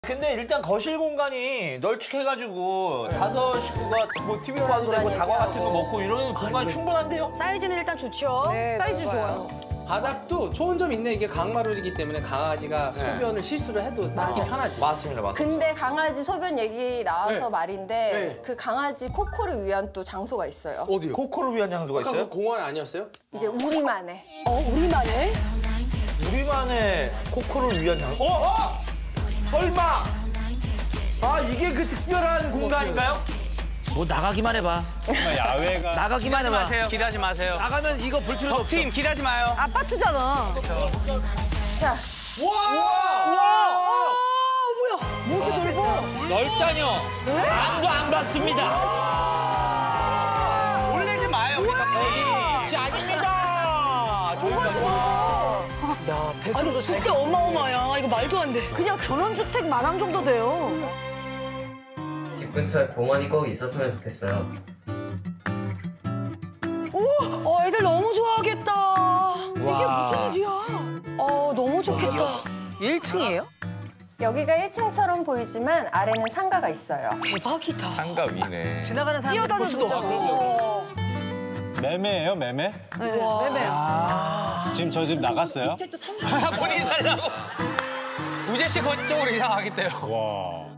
근데 일단 거실 공간이 널찍해가지고 5식구가 뭐 TV 봐도 되고 다과 같은 거 먹고 이런 공간이 충분한데요? 사이즈는 일단 좋죠. 네, 사이즈 좋아요. 바닥도 좋은 점 있네. 이게 강마루이기 때문에 강아지가 소변을 실수를 해도 맞기 편하지. 맞습니다, 맞습니다. 근데 강아지 소변 얘기 나와서 네. 말인데 네. 그 강아지 코코를 위한 또 장소가 있어요. 어디요? 코코를 위한 장소가 아까 있어요? 그 공원 아니었어요? 이제 우리만의. 우리만의? 우리만의 코코를 위한 장소. 설마! 아, 이게 그 특별한 공간인가요? 뭐 나가기만 해봐. 야외가 나가기만 해봐. 마세요. 기대하지 마세요. 나가면 이거 볼 필요도 없어. 팀 기대하지 마요. 아파트잖아. 자, 뭐 이렇게 넓어? 넓다뇨. 안도 안 받습니다. 놀래지 마요. 지 아닙니다. 저희가 야, 배수도 진짜 어마어마야. 이거 말도 안 돼. 그냥 전원주택 마당 정도 돼요. 집 근처에 공원이 꼭 있었으면 좋겠어요. 애들 너무 좋아하겠다. 이게 무슨 일이야? 너무 좋겠다. 1층이에요? 여기가 1층처럼 보이지만 아래는 상가가 있어요. 대박이다. 상가 위네. 지나가는 사람들 볼 수도 없고. 매매예요, 매매? 매매야. 지금 저 집 나갔어요? 본인 살라고. 우재 씨 그쪽으로 이사 가겠대요. 와.